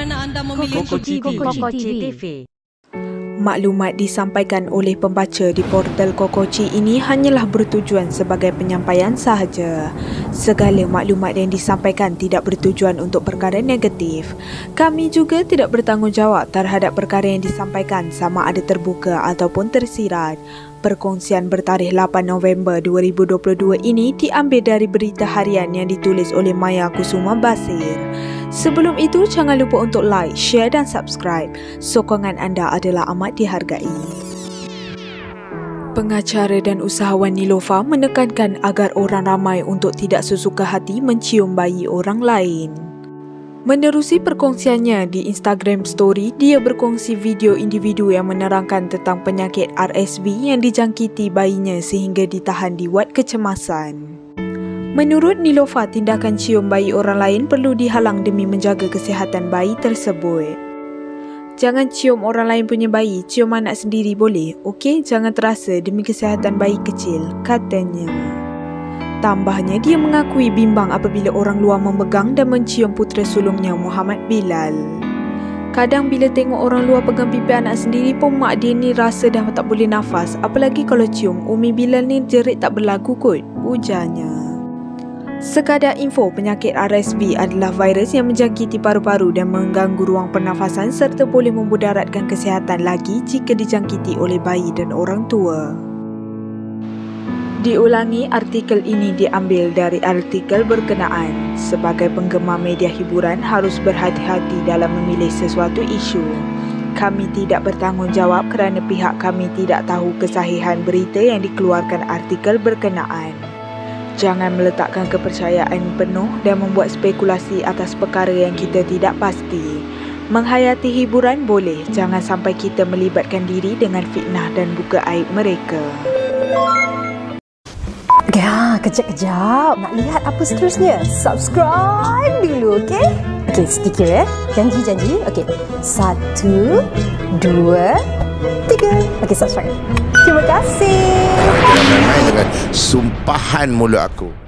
kerana anda memilih Kokoci TV. Maklumat disampaikan oleh pembaca di portal Kokoci ini hanyalah bertujuan sebagai penyampaian sahaja. Segala maklumat yang disampaikan tidak bertujuan untuk perkara negatif. Kami juga tidak bertanggungjawab terhadap perkara yang disampaikan sama ada terbuka ataupun tersirat. Perkongsian bertarikh 8 November 2022 ini diambil dari berita harian yang ditulis oleh Maya Kusuma Basir. Sebelum itu, jangan lupa untuk like, share dan subscribe. Sokongan anda adalah amat dihargai. Pengacara dan usahawan Niloufar menekankan agar orang ramai untuk tidak sesuka hati mencium bayi orang lain. Menerusi perkongsiannya di Instagram Story, dia berkongsi video individu yang menerangkan tentang penyakit RSV yang dijangkiti bayinya sehingga ditahan di wad kecemasan. Menurut Niloufar, tindakan cium bayi orang lain perlu dihalang demi menjaga kesihatan bayi tersebut. Jangan cium orang lain punya bayi, cium anak sendiri boleh, okey? Jangan terasa demi kesihatan bayi kecil, katanya. Tambahnya, dia mengakui bimbang apabila orang luar memegang dan mencium putera sulungnya Muhammad Bilal. Kadang bila tengok orang luar pegang pipi anak sendiri pun mak dia ni rasa dah tak boleh nafas. Apalagi kalau cium, Umi Bilal ni jerit tak berlaku kot, ujarnya. Sekadar info, penyakit RSV adalah virus yang menjangkiti paru-paru dan mengganggu ruang pernafasan serta boleh memudaratkan kesihatan lagi jika dijangkiti oleh bayi dan orang tua. Diulangi, artikel ini diambil dari artikel berkenaan. Sebagai penggemar media hiburan harus berhati-hati dalam memilih sesuatu isu. Kami tidak bertanggungjawab kerana pihak kami tidak tahu kesahihan berita yang dikeluarkan artikel berkenaan. Jangan meletakkan kepercayaan penuh dan membuat spekulasi atas perkara yang kita tidak pasti. Menghayati hiburan boleh, jangan sampai kita melibatkan diri dengan fitnah dan buka aib mereka. Ya, kejap-kejap. Nak lihat apa seterusnya? Subscribe dulu, okey? Okey, sedikit ya. Janji. Okey. 1, 2, 3. Okey, subscribe. Terima kasih. Jangan main dengan sumpahan mulut aku.